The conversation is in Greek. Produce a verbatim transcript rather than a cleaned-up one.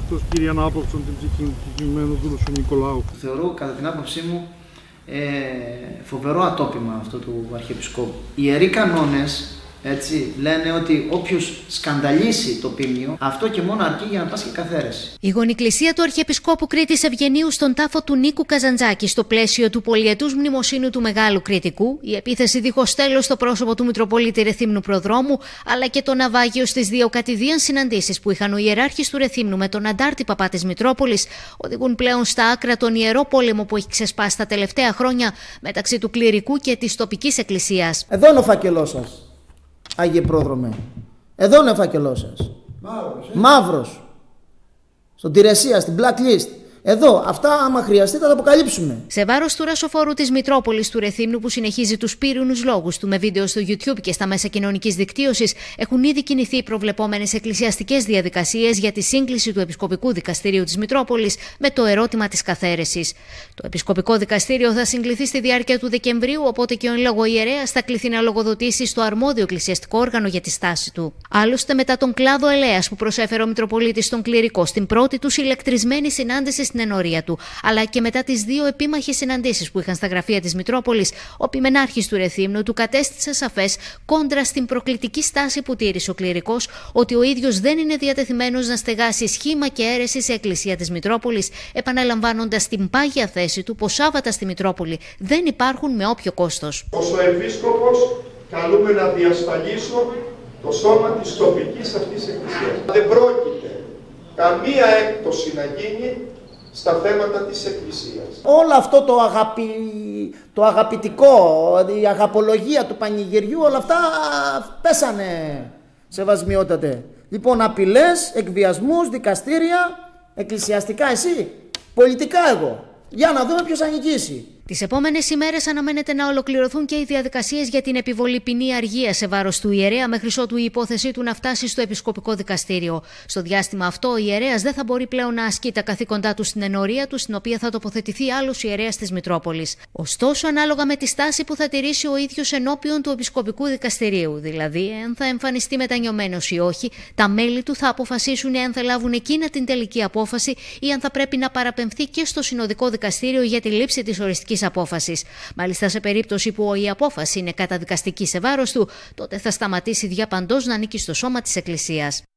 Χριστός Κύριε ανάπαυσον την ψυχή του κειμένου δούλου σου Νικολάου. Θεωρώ κατά την άποψή μου ε, φοβερό ατόπιμα αυτό του Αρχιεπισκόπου. Οι ιεροί κανόνες, έτσι, λένε ότι όποιος σκανδαλίσει το ποίμνιο, αυτό και μόνο αρκεί για να πάσει και καθαίρεση. Η γονικλησία του Αρχιεπισκόπου Κρήτης Ευγενίου στον τάφο του Νίκου Καζαντζάκη, στο πλαίσιο του πολυετούς μνημοσύνου του Μεγάλου Κρητικού, η επίθεση δίχως τέλος στο πρόσωπο του Μητροπολίτη Ρεθύμνου Προδρόμου, αλλά και το ναυάγιο στις δύο κατηδίαν συναντήσεις που είχαν ο ιεράρχης του Ρεθύμνου με τον αντάρτη παπά της Μητρόπολης, οδηγούν πλέον στα άκρα τον ιερό πόλεμο που έχει ξεσπάσει τα τελευταία χρόνια μεταξύ του κληρικού και της τοπικής εκκλησίας. Εδώ είναι ο φάκελός σας, Άγιε Πρόδρομε. Εδώ είναι ο φάκελός σας. Μαύρος. Ε? Μαύρος. Στον Τηρεσία, στην blacklist. Εδώ, αυτά άμα χρειαστεί θα τα αποκαλύψουμε. Σε βάρος του ρασοφόρου της Μητρόπολης του Ρεθύμνου, που συνεχίζει τους πύρινους λόγους του με βίντεο στο YouTube και στα μέσα κοινωνικής δικτύωσης, έχουν ήδη κινηθεί οι προβλεπόμενες εκκλησιαστικές διαδικασίες για τη σύγκληση του Επισκοπικού Δικαστηρίου της Μητρόπολης με το ερώτημα της καθαίρεσης. Το Επισκοπικό Δικαστήριο θα συγκληθεί στη διάρκεια του Δεκεμβρίου, οπότε και ο εν λόγω ιερέας θα κληθεί να λογοδοτήσει στο αρμόδιο εκκλησιαστικό όργανο για τη στάση του. Άλλωστε, μετά τον κλάδο ελέας που προσέφερε ο Μητροπολίτης στον κληρικό στην πρώτη του ηλεκτρισμένη συνάντηση στην ενορία του, αλλά και μετά τις δύο επίμαχες συναντήσεις που είχαν στα γραφεία της Μητρόπολης, ο πειμενάρχης του Ρεθύμνου του κατέστησε σαφές, κόντρα στην προκλητική στάση που τήρησε ο κληρικός, ότι ο ίδιος δεν είναι διατεθειμένος να στεγάσει σχήμα και αίρεση σε εκκλησία της Μητρόπολης, επαναλαμβάνοντας την πάγια θέση του πως Σάββατα στη Μητρόπολη δεν υπάρχουν με όποιο κόστος. Ως ο Επίσκοπος καλούμε να διασφαλίσω το σώμα της τοπικής αυτής εκκλησίας. Δεν πρόκειται καμία έκπτωση να γίνει στα θέματα της Εκκλησίας. Όλο αυτό το, αγαπη... το αγαπητικό, η αγαπολογία του πανηγυριού, όλα αυτά πέσανε, σεβασμιότατε. Λοιπόν, απειλές, εκβιασμούς, δικαστήρια, εκκλησιαστικά εσύ, πολιτικά εγώ. Για να δούμε ποιος θα νικήσει. Τις επόμενες ημέρες αναμένεται να ολοκληρωθούν και οι διαδικασίες για την επιβολή ποινή αργίας σε βάρος του ιερέα, μέχρι ότου η υπόθεσή του να φτάσει στο Επισκοπικό Δικαστήριο. Στο διάστημα αυτό, ο ιερέας δεν θα μπορεί πλέον να ασκεί τα καθήκοντά του στην ενορία του, στην οποία θα τοποθετηθεί άλλος ιερέας της Μητρόπολης. Ωστόσο, ανάλογα με τη στάση που θα τηρήσει ο ίδιος ενώπιον του Επισκοπικού Δικαστηρίου, δηλαδή αν θα εμφανιστεί μετανιωμένος ή όχι, τα μέλη του θα αποφασίσουν αν θα λάβουν εκείνα την τελική απόφαση ή αν θα πρέπει να παραπεμφθεί και στο Συνοδικό Δικαστήριο για τη λήψη της οριστικής απόφασης. Μάλιστα, σε περίπτωση που η απόφαση είναι καταδικαστική σε βάρος του, τότε θα σταματήσει διαπαντός να ανήκει στο σώμα της Εκκλησίας.